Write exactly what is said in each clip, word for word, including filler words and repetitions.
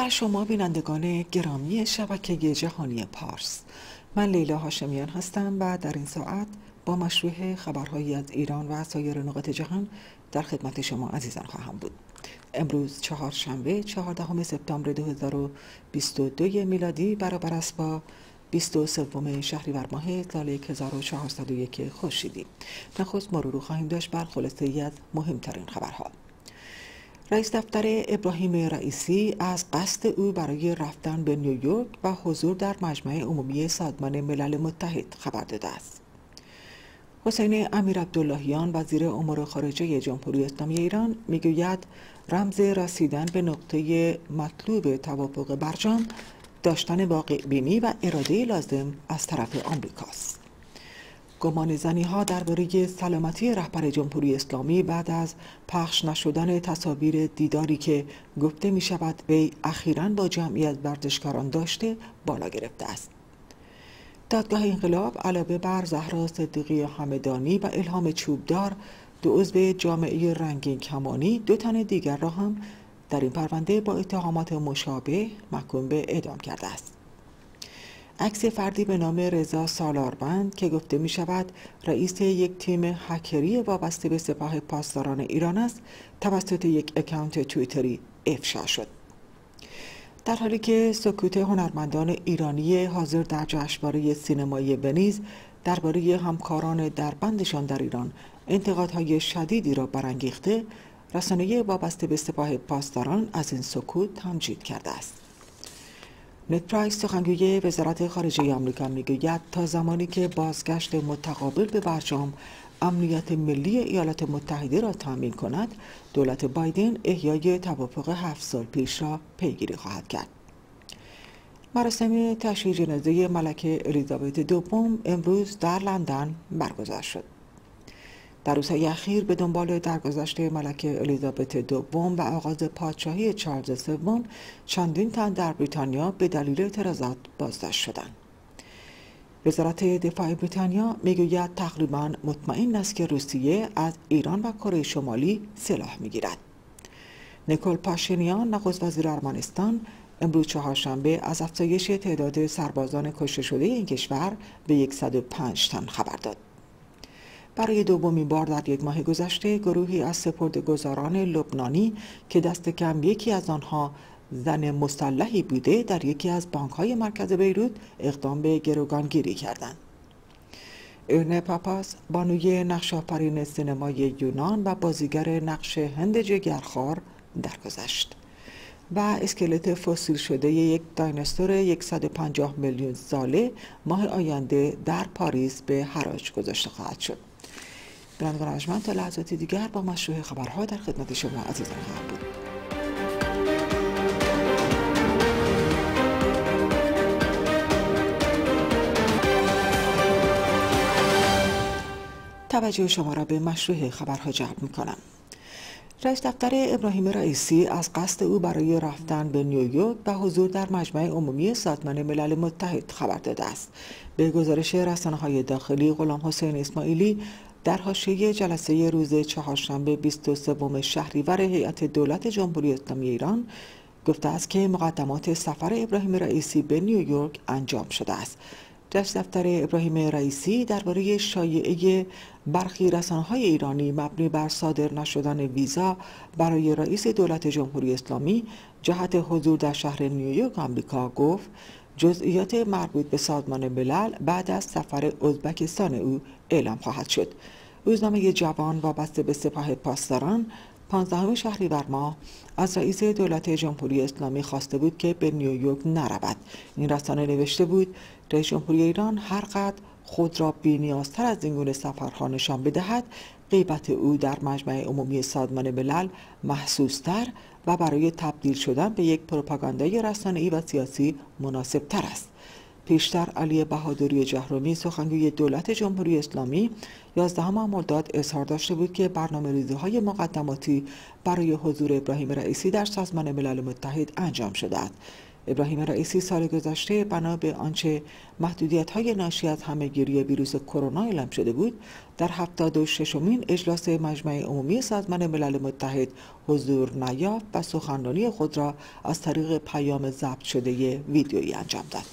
بر شما بینندگان گرامی شبکه جهانی پارس. من لیلا هاشمیان هستم و در این ساعت با مشروع خبرهایی از ایران و سایر نقاط جهان در خدمت شما عزیزان خواهم بود. امروز چهارشنبه چهاردهم سپتامبر دو هزار و بیست و دو میلادی برابر است با بیست و سوم شهریور ماه سال هزار و چهارصد و یک خورشیدی. نخست مرور خواهیم داشت بر خلاصه‌ای از مهمترین خبرها. رئیس دفتر ابراهیم رئیسی از قصد او برای رفتن به نیویورک و حضور در مجمع عمومی سازمان ملل متحد خبر داده است. حسین امیرعبداللهیان وزیر امور خارجه جمهوری اسلامی ایران میگوید رمز رسیدن به نقطه مطلوب توافق برجام داشتن واقع بینی و اراده لازم از طرف آمریکاست. گمان زنی ها درباره سلامتی رهبر جمهوری اسلامی بعد از پخش نشدن تصاویر دیداری که گفته می شود وی اخیراً با جمعی از ورزشکاران داشته بالا گرفته است. دادگاه انقلاب علاوه بر زهرا صدیقی همدانی و الهام چوبدار، دو عضو جامعه رنگین کمانی، دو تن دیگر را هم در این پرونده با اتهامات مشابه محکوم به اعدام کرده است. عکس فردی به نام رضا سالاروند که گفته می شود رئیس یک تیم هکری وابسته به سپاه پاسداران ایران است، توسط یک اکانت توییتری افشا شد. در حالی که سکوت هنرمندان ایرانی حاضر در جشنواره سینمایی ونیز درباره همکاران دربندشان در ایران انتقادهای شدیدی را برانگیخته، رسانه وابسته به سپاه پاسداران از این سکوت تمجید کرده است. نت پرایس سخنگوی وزارت خارجه آمریکا میگوید تا زمانی که بازگشت متقابل به برجام امنیت ملی ایالات متحده را تامین کند، دولت بایدن احیای توافق هفت سال پیش را پیگیری خواهد کرد. مراسم تشییع جنازه ملکه الیزابت دوم امروز در لندن برگزار شد. در روزهای اخیر به دنبال درگذشت ملکه الیزابت دوم و آغاز پادشاهی چارلز سوم چندین تن در بریتانیا به دلیل اعتراضات بازداشت شدند. وزارت دفاع بریتانیا میگوید تقریباً مطمئن است که روسیه از ایران و کره شمالی سلاح میگیرد. نیکول پاشینیان نخست وزیر ارمنستان امروز چهارشنبه از افزایش تعداد سربازان کشته شده این کشور به صد و پنج تن خبر داد. برای دومین بار در یک ماه گذشته گروهی از سپرده‌گذاران لبنانی که دست کم یکی از آنها زن مسلحی بوده در یکی از بانک‌های مرکز بیروت اقدام به گروگانگیری کردند. ارنه پاپاس بانوی نقش‌آفرین سینمای یونان و بازیگر نقش هند جگرخوار درگذشت و اسکلت فسیل شده یک دایناسور صد و پنجاه میلیون ساله ماه آینده در پاریس به حراج گذاشته خواهد شد. بینندگان ارجمند، تا لحظات دیگر با مشروع خبرها در خدمت شما عزیزان خواهم بود. توجه شما را به مشروع خبرها جلب می‌کنم. رئیس دفتر ابراهیم رئیسی از قصد او برای رفتن به نیویورک و حضور در مجمع عمومی سازمان ملل متحد خبر داده است. به گزارش رسانه‌های داخلی، غلام حسین اسماعیلی در حاشیه جلسه روز چهارشنبه بیست و سوم شهریور هیئت دولت جمهوری اسلامی ایران گفته است که مقدمات سفر ابراهیم رئیسی به نیویورک انجام شده است. رئیس دفتر ابراهیم رئیسی درباره شایعه برخی رسانه‌های ایرانی مبنی بر صادر نشدن ویزا برای رئیس دولت جمهوری اسلامی جهت حضور در شهر نیویورک آمریکا گفت جزئیات مربوط به سازمان ملل بعد از سفر ازبکستان او اعلام خواهد شد. روزنامه جوان وابسته به سپاه پاسداران پانزدهم شهریور ماه از رئیس دولت جمهوری اسلامی خواسته بود که به نیویورک نرود. این رسانه نوشته بود رئیس جمهوری ایران هر قدر خود را بی‌نیازتر از این گونه سفرها نشان بدهد، غیبت او در مجمع عمومی سازمان ملل محسوس‌تر و برای تبدیل شدن به یک پروپاگاندای رسانه‌ای و سیاسی مناسب‌تر است. پیشتر علی بهادری جهرمی سخنگوی دولت جمهوری اسلامی یازدهم مرداد اظهار داشته بود که برنامه‌ریزی‌های مقدماتی برای حضور ابراهیم رئیسی در سازمان ملل متحد انجام شده است. ابراهیم رئیسی سال گذشته بنا به آنچه محدودیت‌های ناشی از همه‌گیری ویروس کرونا اعلام شده بود، در هفتاد و ششمین اجلاس مجمع عمومی سازمان ملل متحد حضور نیافت و سخنرانی خود را از طریق پیام ضبط شده ویدیویی انجام داد.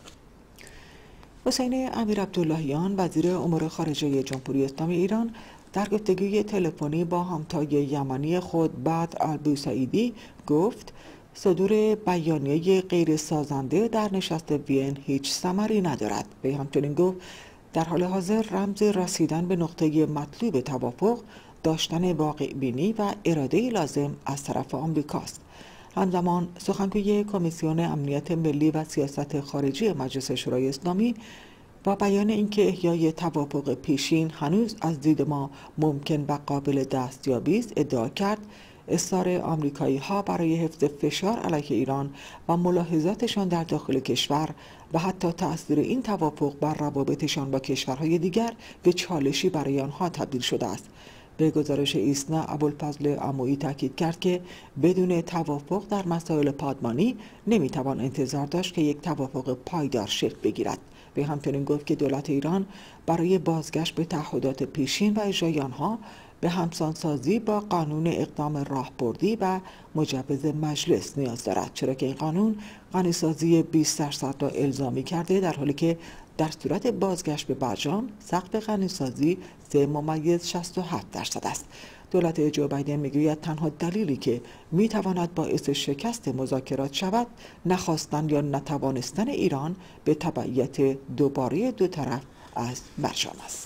حسین امیرعبداللهیان وزیر امور خارجه جمهوری اسلامی ایران در گفتگوی تلفنی با همتای یمنی خود بدر البوسعیدی گفت صدور بیانیه غیر سازنده در نشست وین هیچ ثمری ندارد. وی همچنین گفت در حال حاضر رمز رسیدن به نقطه مطلوب توافق داشتن واقع بینی و اراده لازم از طرف آمریکاست. همزمان سخنگوی کمیسیون امنیت ملی و سیاست خارجی مجلس شورای اسلامی با بیان اینکه احیای توافق پیشین هنوز از دید ما ممکن و قابل دستیابی است ادعا کرد اصرار آمریکایی ها برای حفظ فشار علیه ایران و ملاحظاتشان در داخل کشور و حتی تأثیر این توافق بر روابطشان با کشورهای دیگر به چالشی برای آنها تبدیل شده است. به گزارش ایسنا ابوالفضل عمویی تاکید کرد که بدون توافق در مسائل پادمانی نمیتوان انتظار داشت که یک توافق پایدار شکل بگیرد. به همچنین گفت که دولت ایران برای بازگشت به تعهدات پیشین و اجرای آنها به همسانسازی با قانون اقدام راهبردی و مجوز مجلس نیاز دارد، چرا که این قانون غنیسازی بیست درصد را الزامی کرده، در حالی که در صورت بازگشت به برجام سقف غنیسازی سه ممیز شصت و هفت درصد است. دولت جو بایدن میگوید تنها دلیلی که میتواند باعث شکست مذاکرات شود نخواستن یا نتوانستن ایران به تبعیت دوباره دو طرف از برجام است.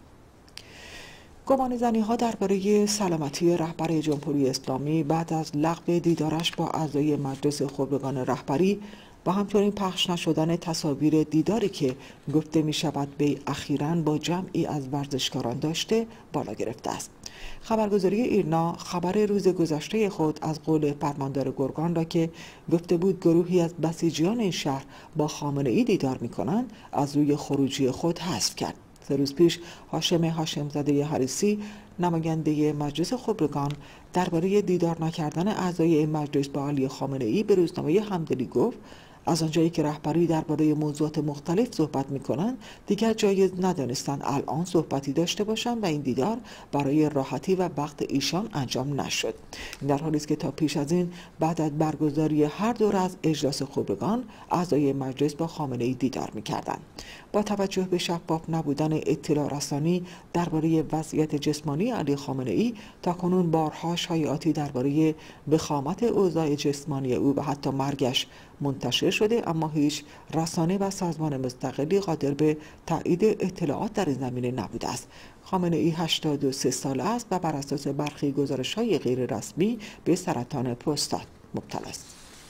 گمان زنی ها درباره سلامتی رهبر جمهوری اسلامی بعد از لغو دیدارش با اعضای مجلس خبرگان رهبری و همچنین پخش نشدن تصاویر دیداری که گفته می شود وی اخیراً با جمعی از ورزشکاران داشته بالا گرفته است. خبرگزاری ایرنا خبر روز گذشته خود از قول فرماندار گرگان را که گفته بود گروهی از بسیجیان این شهر با خامنه ای دیدار می کنند از روی خروجی خود حذف کرد. سه روز پیش هاشم هاشمزاده حریصی نماینده مجلس خبرگان درباره دیدار نکردن اعضای این مجلس با علی خامنه ای به روزنامه همدلی گفت از آنجایی که رهبری درباره موضوعات مختلف صحبت می‌کنند دیگر جایز ندانستند الان صحبتی داشته باشند و این دیدار برای راحتی و وقت ایشان انجام نشد. این در حالی است که تا پیش از این بعد از برگزاری هر دور از اجلاس خبرگان اعضای مجلس با خامنه‌ای دیدار می‌کردند. با توجه به شفاف نبودن اطلاع رسانی درباره وضعیت جسمانی علی خامنه‌ای تاکنون بارها شایعاتی درباره وخامت اوضاع جسمانی او و حتی مرگش منتشر شده، اما هیچ رسانه و سازمان مستقلی قادر به تایید اطلاعات در این زمینه نبوده است. خامنه ای هشتاد و سه ساله است و بر اساس برخی گزارش‌های غیر رسمی به سرطان پروستات مبتلا است.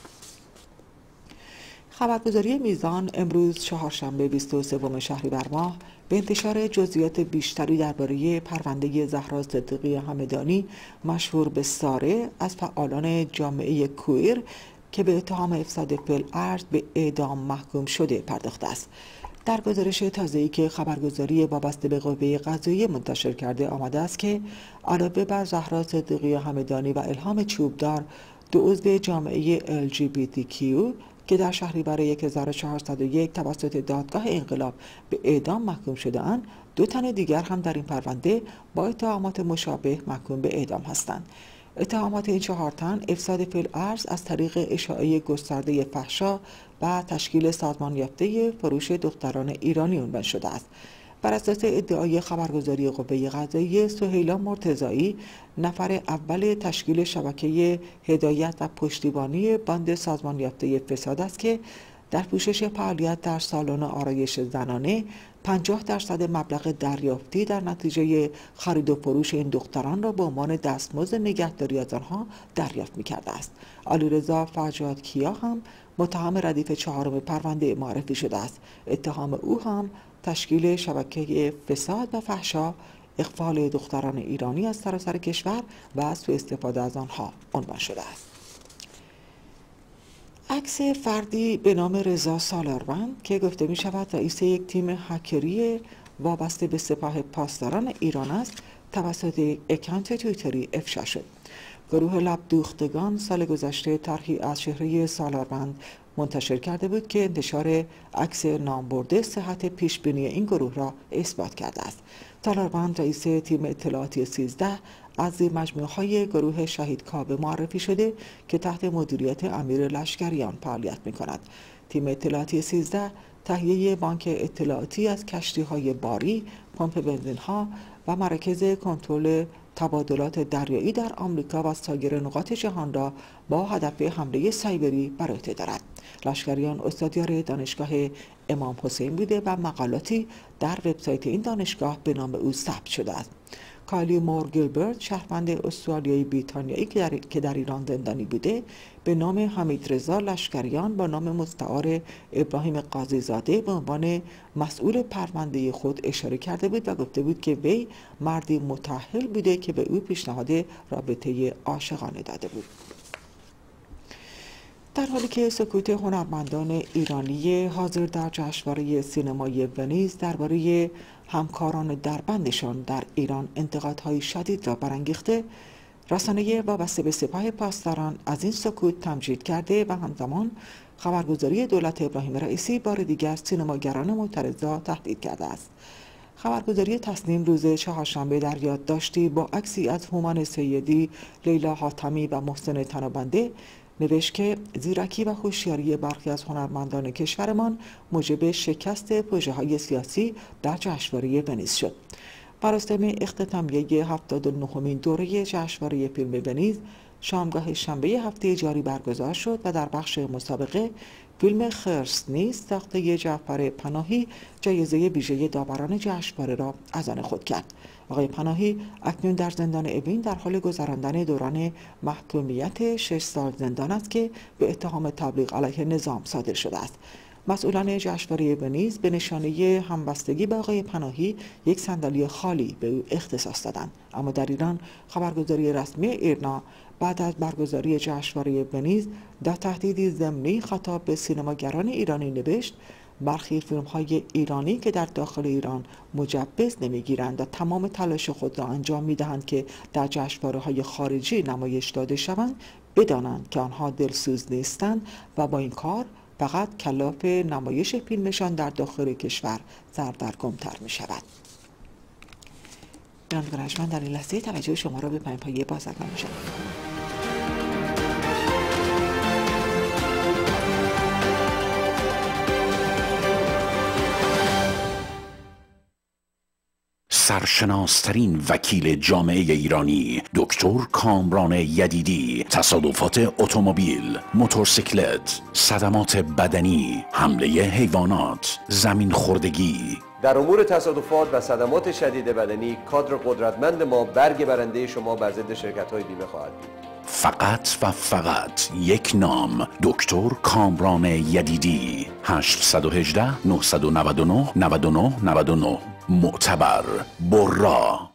خبرگزاری میزان امروز چهارشنبه بیست و سوم شهریور ماه به انتشار جزئیات بیشتری درباره پرونده زهرا صدیقی همدانی مشهور به ساره از فعالان جامعه کویر که به اتهام افساد فی‌الارض به اعدام محکوم شده پرداخته است. در گزارش تازه‌ای که خبرگزاری وابسته به قوه قضاییه منتشر کرده آمده است که علاوه بر زهرا صدیقی همدانی و الهام چوبدار، دو عضو جامعه ال جی بی تی کیو که در شهریور هزار و چهارصد و یک توسط دادگاه انقلاب به اعدام محکوم شده‌اند، دو تن دیگر هم در این پرونده با اتهامات مشابه محکوم به اعدام هستند. اتهامات این چهار تن افساد فی‌الارض از طریق اشاعه گسترده فحشا و تشکیل سازمان یافته فروش دختران ایرانی عنوان شده است. بر اساس ادعای خبرگزاری قوه قضاییه، سهیلا مرتضایی نفر اول تشکیل شبکه هدایت و پشتیبانی باند سازمان یافته فساد است که در پوشش فعالیت در سالن آرایش زنانه پنجاه درصد مبلغ دریافتی در نتیجه خرید و فروش این دختران را به عنوان دستمزد نگهداری از آنها دریافت می‌کرده است. علیرضا فرجاد کیا هم متهم ردیف چهارم پرونده معرفی شده است. اتهام او هم تشکیل شبکه فساد و فحشا، اغفال دختران ایرانی از سراسر کشور و سوء استفاده از آنها عنوان شده است. عکس فردی به نام رضا سالاروند که گفته می شود رئیس یک تیم هکری وابسته به سپاه پاسداران ایران است توسط یک اکانت توییتری افشا شد. گروه لب دوختگان سال گذشته طرحی از چهره سالاروند منتشر کرده بود که انتشار عکس نامبرده صحت پیشبینی این گروه را اثبات کرده است. تالاربند رئیس تیم اطلاعاتی سیزده از مجموعه‌های گروه شهید کاوه معرفی شده که تحت مدیریت امیر لشکریان فعالیت می‌کند. تیم اطلاعاتی سیزده تهیه بانک اطلاعاتی از کشتی‌های باری، پمپ بنزین‌ها و مراکز کنترل تبادلات دریایی در آمریکا و سایر نقاط جهان را با هدف حمله سایبری بر عهده دارد. لشکریان استادیار دانشگاه امام حسین بوده و مقالاتی در وبسایت این دانشگاه به نام او ثبت شده است. کالی مور گیلبرت، شهروند استرالیایی بریتانیایی که در ایران زندانی بوده، به نام حمید رضا لشکریان با نام مستعار ابراهیم قاضی زاده به عنوان مسئول پرونده خود اشاره کرده بود و گفته بود که وی مردی متأهل بوده که به او پیشنهاد رابطه عاشقانه داده بود. در حالی که سکوت هنرمندان ایرانی حاضر در جشنواره سینمایی ونیز درباره همکاران دربندشان در ایران انتقادهای شدید را برانگیخته، رسانه وابسته به سپاه پاسداران از این سکوت تمجید کرده و همزمان خبرگزاری دولت ابراهیم رئیسی بار دیگر سینماگران معترض را تهدید کرده است. خبرگزاری تصنیم روز چهارشنبه در یادداشتی با عکسی از هومان سیدی، لیلا حاتمی و محسن تنابنده نوشت که زیرکی و هوشیاری برخی از هنرمندان کشورمان موجب شکست پروژه‌های سیاسی در جشنواره ونیز شد. مراسم اختتامیه هفتاد و نهمین دوره جشنواره فیلم ونیز شامگاه شنبه هفته جاری برگزار شد و در بخش مسابقه فیلم خرس نیست ساخته جعفر پناهی جایزه ویژه داوران جشنواره را از آن خود کرد. آقای پناهی اکنون در زندان اوین در حال گذراندن دوران محکومیت شش سال زندان است که به اتهام تبلیغ علیه نظام صادر شده است. مسئولان جشنواره ونیز به نشانه همبستگی به آقای پناهی یک صندلی خالی به او اختصاص دادند، اما در ایران خبرگزاری رسمی ایرنا بعد از برگزاری جشنواره ونیز در تهدیدی ضمنی خطاب به سینماگران ایرانی نوشت برخی فیلم‌های ایرانی که در داخل ایران مجوز نمی‌گیرند و تمام تلاش خود را انجام می‌دهند که در جشنواره‌های خارجی نمایش داده شوند، بدانند که آنها دلسوز نیستند و با این کار فقط کلاف نمایش فیلمشان در داخل کشور سردرگم‌تر می‌شود. بینندگان در این لحظه توجه شما را به پیام‌های بازرگان می‌شود. سرشناسترین وکیل جامعه ایرانی دکتر کامران یدیدی، تصادفات اتومبیل، موتورسیکلت، صدمات بدنی، حمله حیوانات، زمین خوردگی. در امور تصادفات و صدمات شدید بدنی کادر قدرتمند ما برگ برنده شما بر ضد شرکت‌های بیمه خواهد بود. فقط و فقط یک نام، دکتر کامران یدیدی. هشت یک هشت نه نه نه نه نه نه نه. معتبر، برا.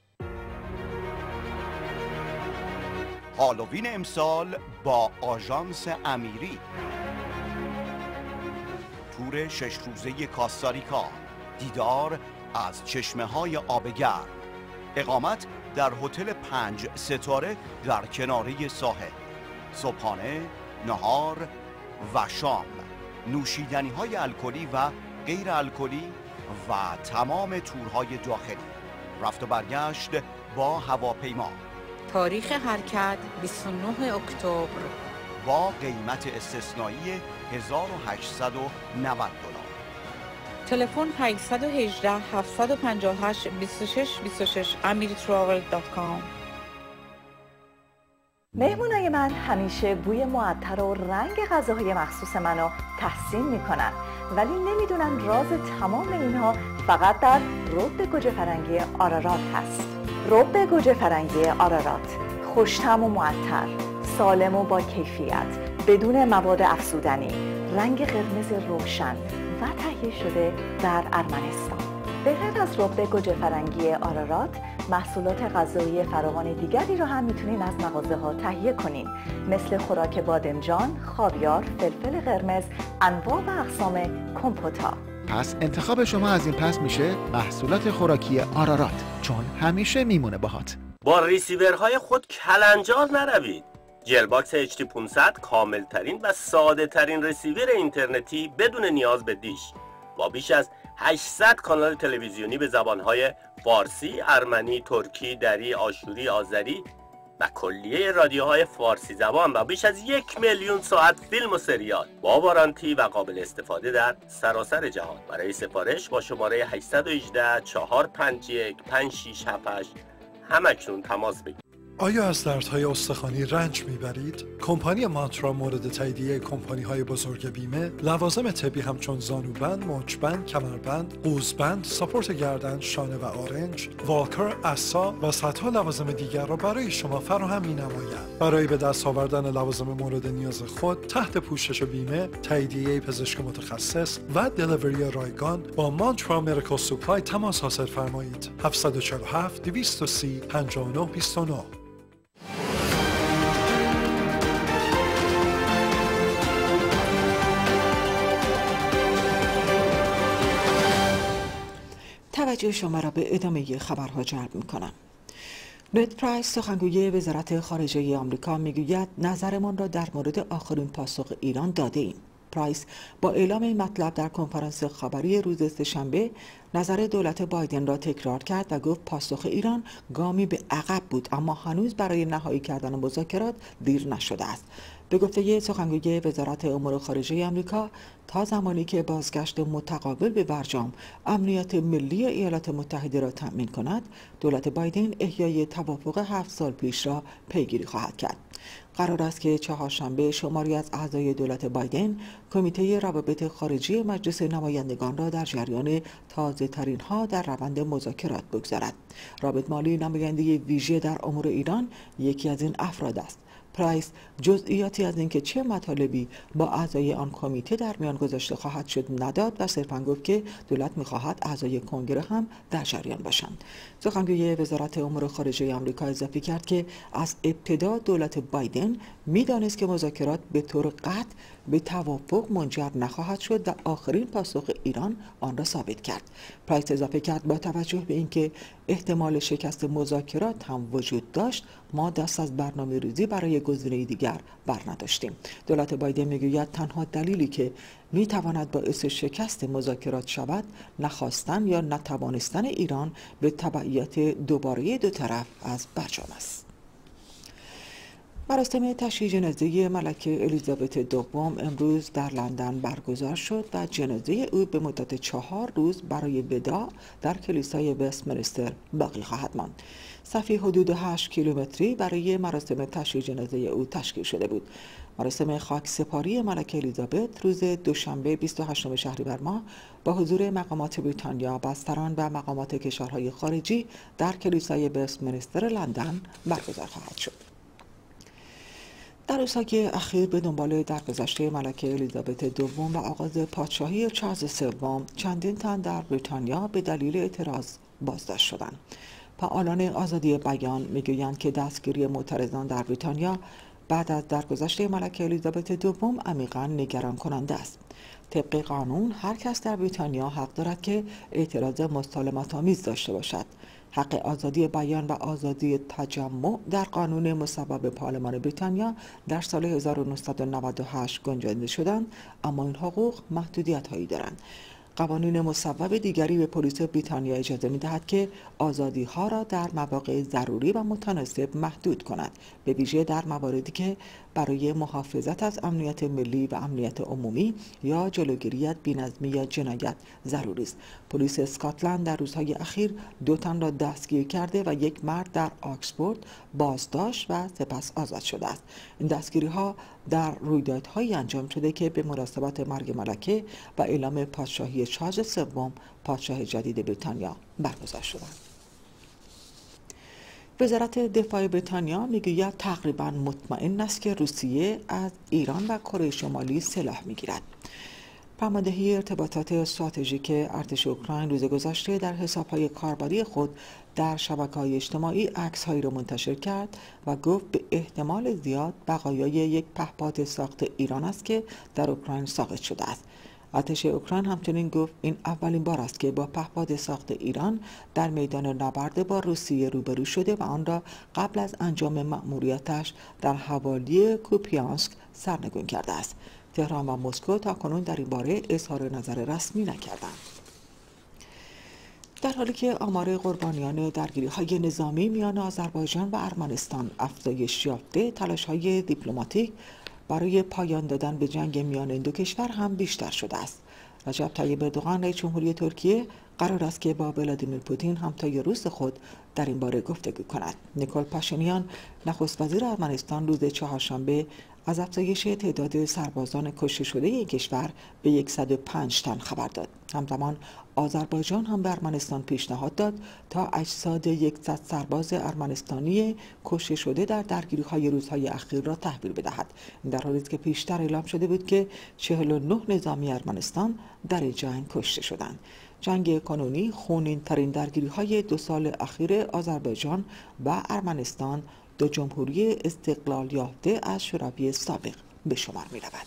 هالووین امسال با آژانس امیری، تور شش روزه کاستاریکا، دیدار از چشمه های آبگرم، اقامت در هتل پنج ستاره در کناره ساحل، صبحانه، نهار و شام، نوشیدنی های الکلی و غیر الکلی و تمام تورهای داخلی، رفت و برگشت با هواپیما. تاریخ حرکت بیست و نه اکتبر با قیمت استثنایی هزار و هشتصد و نود دلار. تلفن هشت یک هشت هفت پنج هشت دو شش دو شش امیر تراول دات کام. مهمونای من همیشه بوی معطر و رنگ غذاهای مخصوص منو تحسین میکنن، ولی نمیدونن راز تمام اینها فقط در رب گوجه فرنگی آرارات هست. رب گوجه فرنگی آرارات خوش‌طعم و معطر، سالم و با کیفیت، بدون مواد افزودنی، رنگ قرمز روشن و تهیه شده در ارمنستان. به غیر از رب گوجه فرنگی آرارات، محصولات غذایی فراوان دیگری رو هم میتونین از مغازه ها تهیه کنین، مثل خوراک بادمجان، خاویار، فلفل قرمز، انواع و اقسام کمپوتا. پس انتخاب شما از این پس میشه محصولات خوراکی آرارات، چون همیشه میمونه باهات. با ریسیورهای خود کلنجار نروید. جلباکس اچ دی پانصد کاملترین و ساده ترین رسیور اینترنتی بدون نیاز به دیش با بیش از هشتصد کانال تلویزیونی به زبانهای فارسی، ارمنی، ترکی، دری، آشوری، آذری و کلیه رادیوهای فارسی زبان و بیش از یک میلیون ساعت فیلم و سریال با وارانتی و قابل استفاده در سراسر جهان. برای سفارش با شماره هشت یک هشت چهار پنج یک پنج شش هفت هشت همکنون تماس بگیرید. آیا از دردهای استخوانی رنج میبرید؟ کمپانی مانترا مورد تاییدیه کمپانی‌های بزرگ بیمه لوازم طبی همچون زانوبند، مچبند، کمربند، قوزبند، ساپورت گردن، شانه و آرنج، والکر، عصا و صدها لوازم دیگر را برای شما فراهم می‌نمایند. برای به دست آوردن لوازم مورد نیاز خود تحت پوشش بیمه، تاییدیه پزشک متخصص و دلیوری رایگان با مانترا مدیکال سوپلای تماس حاصل فرمایید. هفت چهار هفت دویست و سی پنجاه و نه بیست و نه. توجه شما را به ادامه خبرها جلب می‌کنم. نید پرایس سخنگوی وزارت خارجه آمریکا میگوید نظرمان را در مورد آخرین پاسخ ایران داده ایم. پرایس با اعلام این مطلب در کنفرانس خبری روز سه‌شنبه نظر دولت بایدن را تکرار کرد و گفت پاسخ ایران گامی به عقب بود اما هنوز برای نهایی کردن مذاکرات دیر نشده است. به گفته سخنگوی وزارت امور خارجه آمریکا تا زمانی که بازگشت متقابل به برجام امنیت ملی ایالات متحده را تأمین کند، دولت بایدن احیای توافق هفت سال پیش را پیگیری خواهد کرد. قرار است که چهارشنبه شماری از اعضای دولت بایدن کمیته روابط خارجی مجلس نمایندگان را در جریان تازه ترین ها در روند مذاکرات بگذارد. رابط مالی نماینده ویژه در امور ایران یکی از این افراد است. پرایس جزئیاتی از اینکه چه مطالبی با اعضای آن کمیته در میان گذاشته خواهد شد نداد و صرفاً گفت که دولت می‌خواهد اعضای کنگره هم در جریان باشند. سخنگوی وزارت امور خارجه آمریکا اضافه کرد که از ابتدا دولت بایدن می‌دانست که مذاکرات به طور قطع به توافق منجر نخواهد شد و آخرین پاسخ ایران آن را ثابت کرد. پرایس اضافه کرد با توجه به اینکه احتمال شکست مذاکرات هم وجود داشت، ما دست از برنامه ریزی برای گزینه دیگر برنداشتیم. دولت بایدن میگوید تنها دلیلی که میتواند باعث شکست مذاکرات شود نخواستن یا نتوانستن ایران به تبعیت دوباره دو طرف از برجام است. مراسم تشییع جنازه ملکه الیزابت دوم امروز در لندن برگزار شد و جنازه او به مدت چهار روز برای وداع در کلیسای وستمینستر باقی خواهد ماند. صفی حدود هشت کیلومتری برای مراسم تشییع جنازه او تشکیل شده بود. مراسم خاک سپاری ملکه الیزابت روز دوشنبه بیست و هشتم شهریور ماه با حضور مقامات بریتانیا، بستران و مقامات کشورهای خارجی در کلیسای وستمینستر لندن برگزار خواهد شد. در روزهای اخیر به دنبال درگذشت ملکه الیزابت دوم و آغاز پادشاهی چارلز سوم چندین تن در بریتانیا به دلیل اعتراض بازداشت شدند. فعالان آزادی بیان میگویند که دستگیری معترضان در بریتانیا بعد از درگذشت ملکه الیزابت دوم عمیقاً نگران کننده است. طبق قانون هر کس در بریتانیا حق دارد که اعتراض مسالمت‌آمیز داشته باشد. حق آزادی بیان و آزادی تجمع در قانون مصوب پارلمان بریتانیا در سال هزار و نهصد و نود و هشت گنجانده شدند، اما این حقوق محدودیت‌هایی دارند. قوانین مصوب دیگری به پلیس بریتانیا اجازه می‌دهد که آزادی‌ها را در مواقع ضروری و متناسب محدود کند، به ویژه در مواردی که برای محافظت از امنیت ملی و امنیت عمومی یا جلوگیری از بی‌نظمی یا جنایت ضروری است. پلیس اسکاتلند در روزهای اخیر دو تن را دستگیر کرده و یک مرد در آکسفورد بازداشت و سپس آزاد شده است. این دستگیری‌ها در رویدادهایی انجام شده که به مناسبت مرگ ملکه و اعلام پادشاهی چارلز سوم پادشاه جدید بریتانیا برگزار شدند. وزارت دفاع بریتانیا میگوید تقریباً مطمئن است که روسیه از ایران و کره شمالی سلاح میگیرد. فرماندهی ارتباطات استراتژیک ارتش اوکراین روز گذشته در حساب‌های کاربری خود در شبکه‌های اجتماعی عکس‌هایی را منتشر کرد و گفت به احتمال زیاد بقایای یک پهپاد ساخت ایران است که در اوکراین ساقط شده است. ارتش اوکراین همچنین گفت این اولین بار است که با پهپاد ساخت ایران در میدان نبرد با روسیه روبرو شده و آن را قبل از انجام مأموریتش در حوالی کوپیانسک سرنگون کرده است. تهران و مسکو تاکنون در این باره اظهار نظر رسمی نکردند. در حالی که آمار قربانیان درگیری‌های نظامی میان آذربایجان و ارمنستان افزایش یافته، تلاش‌های دیپلماتیک برای پایان دادن به جنگ میان این دو کشور هم بیشتر شده است. رجب طیب اردوغان رئیس جمهوری ترکیه قرار است که با ولادیمیر پوتین همتای روس خود در این باره گفتگو کند. نیکول پاشینیان نخست وزیر ارمنستان روز چهارشنبه از افزایش تعداد سربازان کشته شده این کشور به صد و پنج تن خبر داد. همزمان آذربایجان هم به ارمنستان پیشنهاد داد تا اجساد صد سرباز ارمنستانی کشته شده در درگیری‌های روزهای اخیر را تحویل بدهد. این در حالی است که پیشتر اعلام شده بود که چهل و نه نظامی ارمنستان در این جنگ کشته شدند. جنگ کنونی خونین‌ترین درگیری‌های دو سال اخیر آذربایجان و ارمنستان، دو جمهوری استقلال یافته از شوروی سابق، به شمار می رود.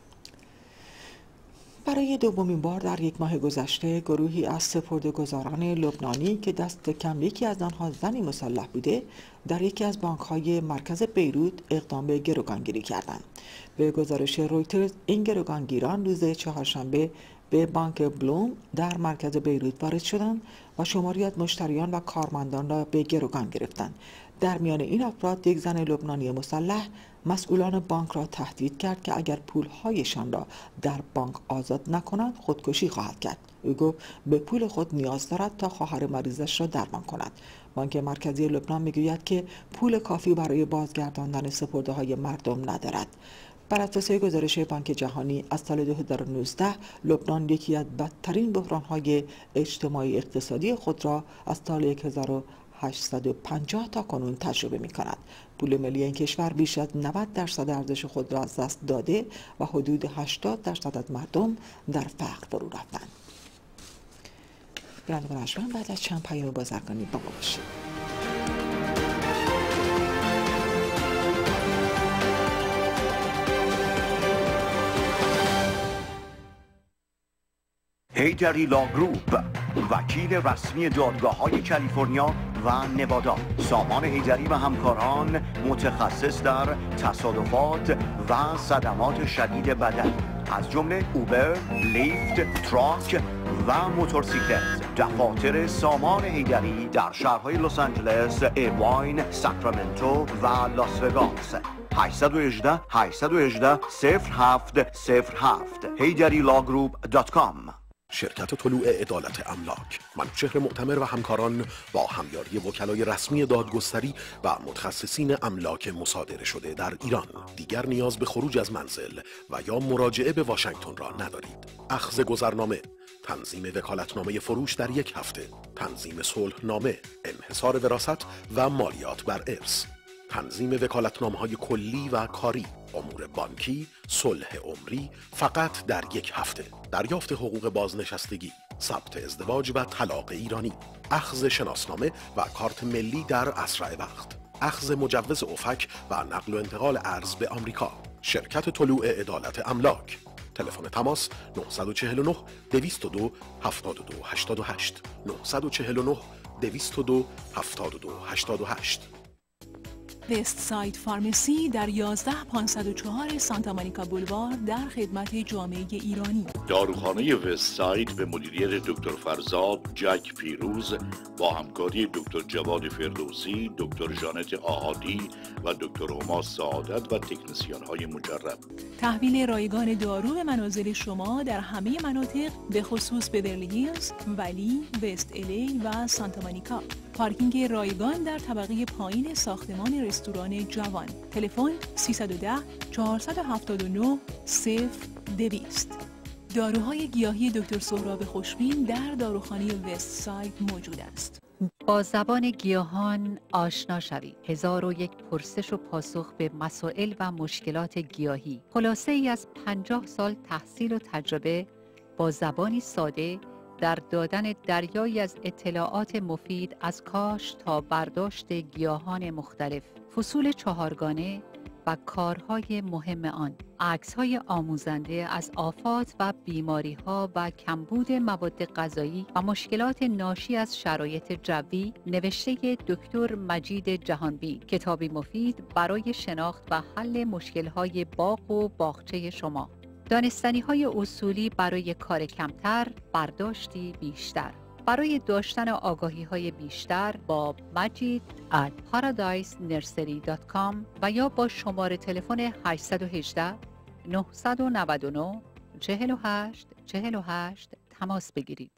برای دومین بار در یک ماه گذشته گروهی از سپرده‌گذاران لبنانی که دست کم یکی از آنها زنی مسلح بوده در یکی از بانک‌های مرکز بیروت اقدام به گروگانگیری کردند. به گزارش رویترز این گروگانگیران روز چهارشنبه به بانک بلوم در مرکز بیروت وارد شدند و شماری از مشتریان و کارمندان را به گروگان گرفتند. در میان این افراد یک زن لبنانی مسلح مسئولان بانک را تهدید کرد که اگر پولهایشان را در بانک آزاد نکنند خودکشی خواهد کرد. او گفت به پول خود نیاز دارد تا خواهر مریضش را درمان کند. بانک مرکزی لبنان میگوید که پول کافی برای بازگرداندن سپرده‌های مردم ندارد. بر اساس گزارش بانک جهانی از سال دو هزار و نوزده لبنان یکی از بدترین بحران‌های اجتماعی اقتصادی خود را از سال هزار و هشتصد و پنجاه تا کنون تجربه می کند. پول ملی این کشور بیش از نود درصد ارزش خود را از دست داده و حدود هشتاد درصد از مردم در فقر فرو رفتند. برندگان اشوان بعد از چند پیام بازرگانی با ما باشید. هیدری لا گروپ، وکیل رسمی دادگاه‌های کالیفرنیا و نوادا. سامان هیدری و همکاران متخصص در تصادفات و صدمات شدید بدن از جمله اوبر، لیفت، تراک و موتورسیکلت. دفاتر سامان هیدری در شهرهای لس آنجلس، ایرواین، ساکرامنتو و لاس وگاس. هشت یک هشت هشت یک هشت صفر هفت صفر هفت هیدری لا گروپ دات کام. شرکت طلوع عدالت املاک، منوچهر معتمر و همکاران با همیاری وکلای رسمی دادگستری و متخصصین املاک مصادره شده در ایران دیگر نیاز به خروج از منزل و یا مراجعه به واشنگتن را ندارید. اخذ گذرنامه، تنظیم وکالتنامه فروش در یک هفته، تنظیم صلحنامه، انحصار وراثت و مالیات بر ارث، تنظیم وکالتنامه‌های کلی و کاری، امور بانکی، صلح عمری فقط در یک هفته، دریافت حقوق بازنشستگی، ثبت ازدواج و طلاق ایرانی، اخذ شناسنامه و کارت ملی در اسرع وقت، اخذ مجوز افک و نقل و انتقال ارز به آمریکا. شرکت طلوع عدالت املاک. تلفن تماس نه چهار نه دویست و دو هفتاد و دو هشتاد و هشت نه چهار نه دویست و دو هفتاد و دو هشتاد و هشت. وست ساید فارمسی در یازده پانصد و چهار سانتا مونیکا بولوار در خدمت جامعه ایرانی. داروخانه وست ساید به مدیریت دکتر فرزاد جک پیروز با همکاری دکتر جواد فردوسی، دکتر جانت آهادی و دکتر هما سعادت و تکنسیان‌های مجرب. تحویل رایگان دارو به منازل شما در همه مناطق به خصوص بیورلی هیلز، ولی، وست الی و سانتا مونیکا. پارکینگ رایگان در طبقه پایین ساختمان رستوران جوان. تلفن سیصد و ده چهارصد و هفتاد و نه صفر دویست. داروهای گیاهی دکتر سهراب خوشبین در داروخانه وست ساید موجود است. با زبان گیاهان آشنا شوید. هزار و یک پرسش و پاسخ به مسائل و مشکلات گیاهی. خلاصه ای از پنجاه سال تحصیل و تجربه با زبانی ساده در دادن دریایی از اطلاعات مفید از کاش تا برداشت گیاهان مختلف، فصول چهارگانه و کارهای مهم آن. عکس‌های آموزنده از آفات و بیماری‌ها و کمبود مواد غذایی و مشکلات ناشی از شرایط جوی نوشته دکتر مجید جهانبی، کتابی مفید برای شناخت و حل مشکل‌های باغ و باغچه شما. دانستنی‌های اصولی برای کار کمتر، برداشتی بیشتر. برای داشتن آگاهی‌های بیشتر با مجید at paradise nursery dot com و یا با شماره تلفن هشت یک هشت نه نه نه چهل و هشت چهل و هشت تماس بگیرید.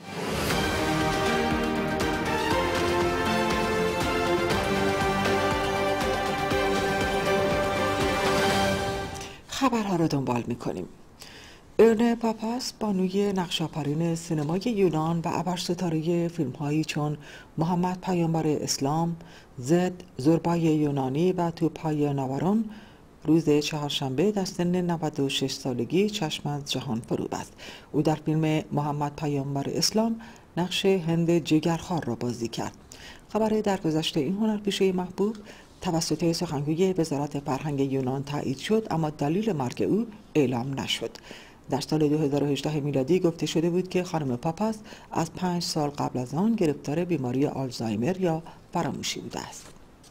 خبرها رو دنبال می‌کنیم. ارنه پاپاس بانوی نقش‌آفرین سینمای یونان و ابرستاره فیلم‌هایی چون محمد پیامبر اسلام، زد، زوربای یونانی و توپای ناورون روز چهارشنبه در سن نود و شش سالگی چشم از جهان فرو بست. او در فیلم محمد پیامبر اسلام نقش هند جگرخوار را بازی کرد. خبر درگذشت این هنرپیشه محبوب توسط سخنگوی وزارت فرهنگ یونان تایید شد، اما دلیل مرگ او اعلام نشد. در سال دو هزار و هجده میلادی گفته شده بود که خانم پاپاس از پنج سال قبل از آن گرفتار بیماری آلزایمر یا فراموشی بوده است.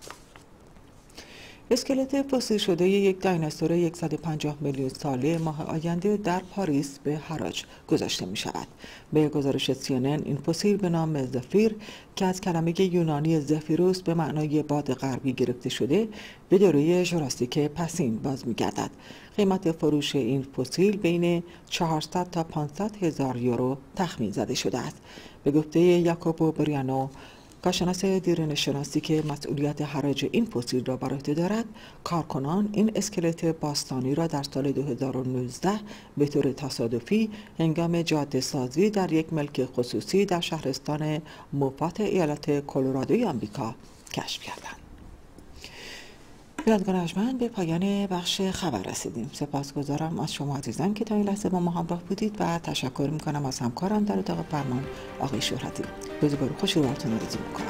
اسکلت فسیل شده یک دایناسور صد و پنجاه میلیون ساله ماه آینده در پاریس به حراج گذاشته می شود. به گزارش سی ان ان این فسیل به نام زفیر که از کلمه یونانی زفیروس به معنای باد غربی گرفته شده به دوره ژوراسیک پسین باز می گردد. قیمت فروش این فسیل بین چهارصد تا پانصد هزار یورو تخمین زده شده است. به گفته یاکوبو بریانو، کارشناس دیرینه شناسی که مسئولیت حراج این فسیل را بر عهده دارد، کارکنان این اسکلت باستانی را در سال دو هزار و نوزده به طور تصادفی هنگام جاده سازی در یک ملک خصوصی در شهرستان موفات ایالت کلرادوی آمریکا کشف کردند. بینندگان ارجمند، به پایان بخش خبر رسیدیم. سپاسگزارم از شما عزیزان که تا این لحظه با ما همراه بودید و تشکر میکنم از همکارم در اتاق فرمان آقای شهرتی. روزگار خوشی رو براتون آرزو میکنم.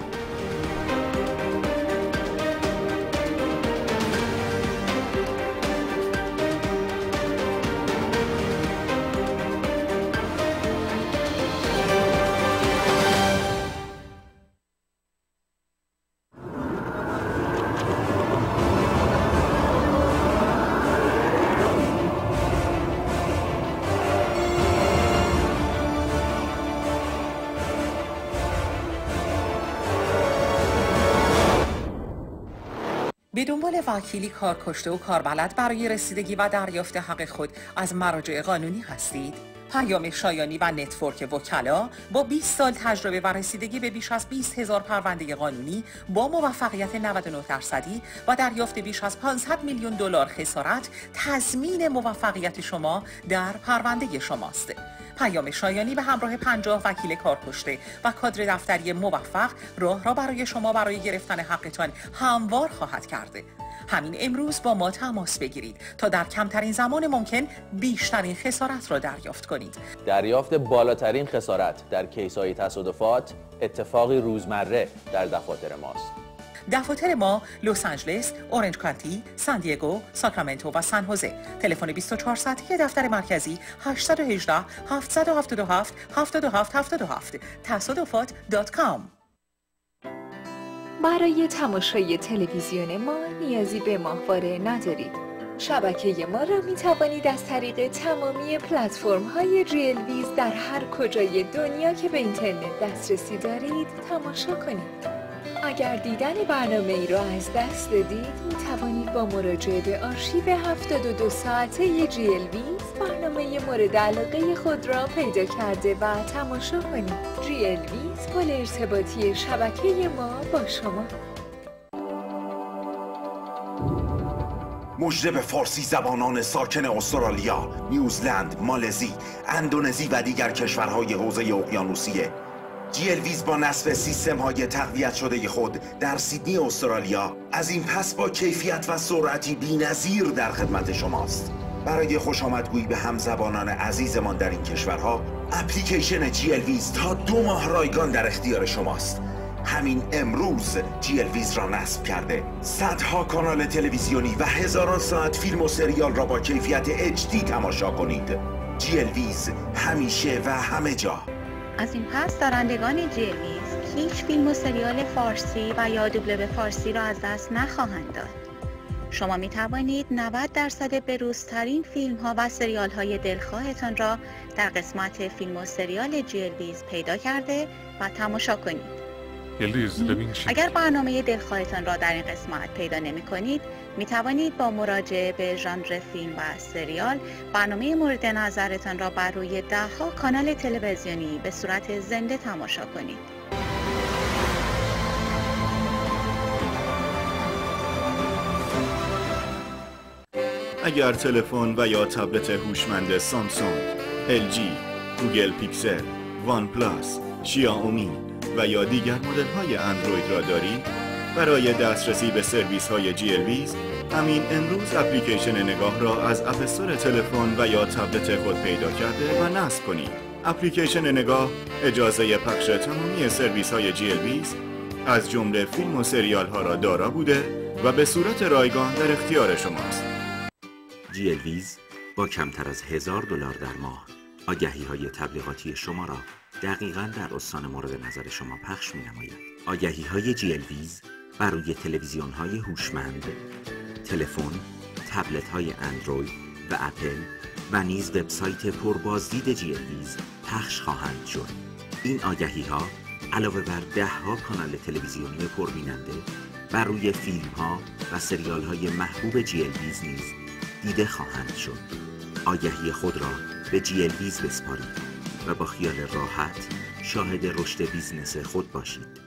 به دنبال وکیلی کارکشته و کاربلد برای رسیدگی و دریافت حق خود از مراجع قانونی هستید؟ پیام شایانی و نتورک وکلا با بیست سال تجربه و رسیدگی به بیش از بیست هزار پرونده قانونی با موفقیت نود و نه درصدی و دریافت بیش از پانصد میلیون دلار خسارت تضمین موفقیت شما در پرونده شماست. پیام شایانی به همراه پنجاه وکیل کارکشته و کادر دفتری موفق راه را برای شما برای گرفتن حقتان هموار خواهد کرد. همین امروز با ما تماس بگیرید تا در کمترین زمان ممکن بیشترین خسارت را دریافت کنید. دریافت بالاترین خسارت در کیس‌های تصادفات اتفاقی روزمره در دفاتر ماست. دفاتر ما لس آنجلس، اورنج کانتی، سان دیگو، ساکرامنتو و سان هوزه. تلفن بیست و چهار ساعته دفتر مرکزی هشت یک هشت هفت هفت هفت هفت هفت هفت هفت تصادفات دات کام. برای تماشای تلویزیون ما نیازی به ماهواره ندارید. شبکه ما را می توانید از طریق تمامی پلتفرم های ریل ویز در هر کجای دنیا که به اینترنت دسترسی دارید تماشا کنید. اگر دیدن برنامه ای را از دست دادید می توانید با مراجعه به آرشیو هفتاد و دو ساعته ریل ویز برنامه مورد علاقه خود را پیدا کرده و تماشا کنید. ریل ویز پل ارتباطی شبکه ما با شما. مژده به فارسی زبانان ساکن استرالیا، نیوزلند، مالزی، اندونزی و دیگر کشورهای حوزه اقیانوسیه. جی ال ویز با نصب سیستم های تقویت شده خود در سیدنی استرالیا از این پس با کیفیت و سرعتی بی‌نظیر در خدمت شماست. برای خوش آمدگویی به همزبانان عزیزمان در این کشورها، اپلیکیشن جی ال ویز تا دو ماه رایگان در اختیار شماست. همین امروز جی ال ویز را نصب کرده. صدها کانال تلویزیونی و هزاران ساعت فیلم و سریال را با کیفیت اچ دی تماشا کنید. جی ال ویز همیشه و همه جا. از این پس دارندگان جی ال ویز هیچ فیلم و سریال فارسی و یا دوبله به فارسی را از دست نخواهند داد. شما می توانید نود درصد بروزترین فیلم ها و سریال های دلخواهتان را در قسمت فیلم و سریال جی ال ویز پیدا کرده و تماشا کنید. اگر برنامه دلخواهتان را در این قسمت پیدا نمی کنید، می توانید با مراجعه به ژانر فیلم و سریال برنامه مورد نظرتان را بر روی ده ها کانال تلویزیونی به صورت زنده تماشا کنید. اگر تلفن و یا تبلت هوشمند سامسونگ، ال جی، گوگل پیکسل، وان پلاس، شیائومی و یا دیگر مدل های اندروید را دارید، برای دسترسی به سرویس های جی ال ویز همین امروز اپلیکیشن نگاه را از اپ استور تلفن و یا تبلت خود پیدا کرده و نصب کنید. اپلیکیشن نگاه اجازه پخش تمامی سرویس های جی ال ویز از جمله فیلم و سریال ها را دارا بوده و به صورت رایگان در اختیار شماست. جی ال ویز با کمتر از هزار دلار در ماه آگهی های تبلیغاتی شما را دقیقاً در استان مورد نظر شما پخش می نماید. آگهی های جی ال ویز بر روی تلویزیون های هوشمند، تلفن، تبلت های اندروید و اپل و نیز وبسایت پربازدید جی ال ویز پخش خواهند شد. این آگهی ها علاوه بر ده ها کانال تلویزیونی پربیننده بر روی فیلم ها و سریال های محبوب جی ال ویز نیز دیده خواهند شد. آگهی خود را به جی ال ویز بسپارید و با خیال راحت شاهد رشد بیزنس خود باشید.